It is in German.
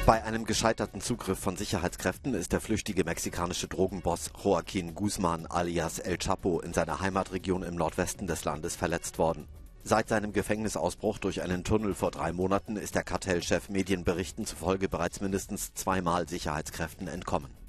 Bei einem gescheiterten Zugriff von Sicherheitskräften ist der flüchtige mexikanische Drogenboss Joaquín Guzmán alias El Chapo in seiner Heimatregion im Nordwesten des Landes verletzt worden. Seit seinem Gefängnisausbruch durch einen Tunnel vor 3 Monaten ist der Kartellchef Medienberichten zufolge bereits mindestens 2-mal Sicherheitskräften entkommen.